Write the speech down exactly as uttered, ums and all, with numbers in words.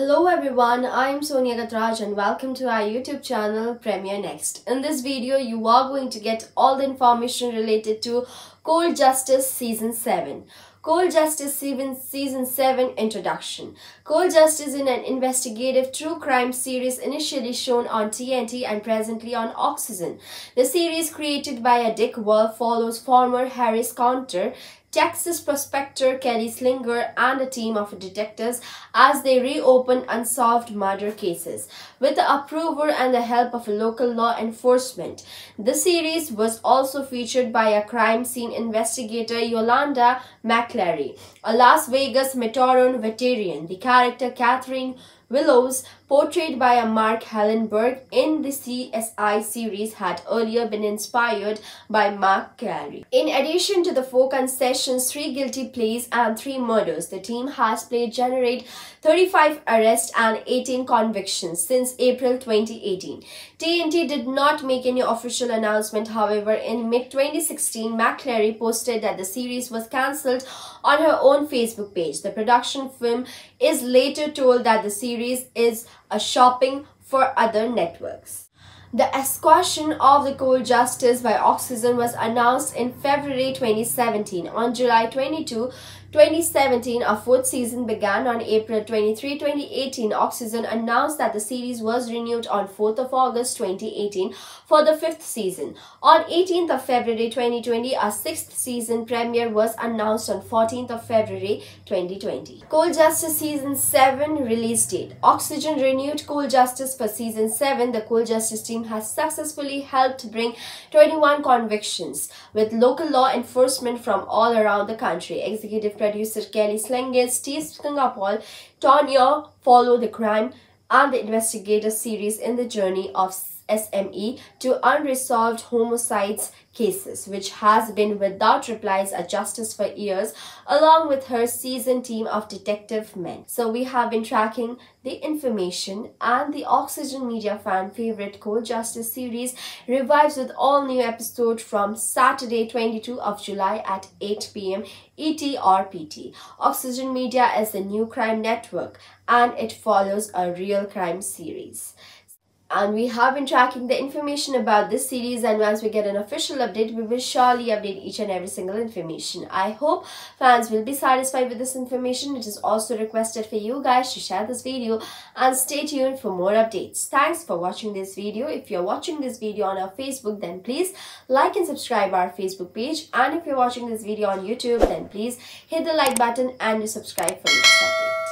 Hello everyone, I am Sonia Gatraj and welcome to our YouTube channel Premiere Next. In this video, you are going to get all the information related to Cold Justice Season seven. Cold Justice Season, Season seven Introduction. Cold Justice is an investigative true crime series initially shown on T N T and presently on Oxygen. The series, created by Dick Wolf, follows former Harris County, Texas prospector Kelly Slinger and a team of detectives as they reopen unsolved murder cases. With the approval and the help of local law enforcement, the series was also featured by a crime scene investigator, Yolanda McClary, a Las Vegas Metron veteran. The character Catherine Willows, portrayed by a Mark Hellenberg in the C S I series, had earlier been inspired by Mark Carey. In addition to the four concessions, three guilty pleas and three murders, the team has played generate thirty-five arrests and eighteen convictions since April twenty eighteen. T N T did not make any official announcement. However, in mid twenty sixteen, McClary posted that the series was cancelled on her own Facebook page. The production firm is later told that the series is a shopping for other networks. The execution of the Cold Justice by Oxygen was announced in February twenty seventeen. On July twenty-second, twenty seventeen, a fourth season began. On April twenty-third, twenty eighteen, Oxygen announced that the series was renewed on fourth of August twenty eighteen for the fifth season. On eighteenth of February twenty twenty, a sixth season premiere was announced on fourteenth of February twenty twenty. Cold Justice Season seven release date. Oxygen renewed Cold Justice for Season seven. The Cold Justice team has successfully helped bring twenty-one convictions with local law enforcement from all around the country. Executive producer Kelly Slinger, Steve Singapore, Tonya follow the crime and the investigative series in the journey of S M E to unresolved homicides cases, which has been without replies or justice for years, along with her seasoned team of detective men. So we have been tracking the information, and the Oxygen Media fan favorite Cold Justice series revives with all new episodes from Saturday twenty-second of July at eight p m E T or P T. Oxygen Media is the new crime network and it follows a real crime series. And we have been tracking the information about this series, and once we get an official update, we will surely update each and every single information. I hope fans will be satisfied with this information. It is also requested for you guys to share this video and stay tuned for more updates. Thanks for watching this video. If you're watching this video on our Facebook, then please like and subscribe our Facebook page. And if you're watching this video on YouTube, then please hit the like button and subscribe for next update.